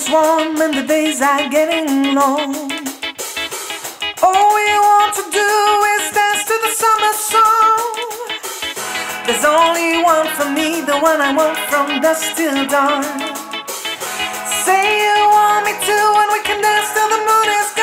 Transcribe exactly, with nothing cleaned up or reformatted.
is warm and the days are getting long. All we want to do is dance to the summer song. There's only one for me, the one I want from dusk till dawn. Say you want me to and we can dance till the moon is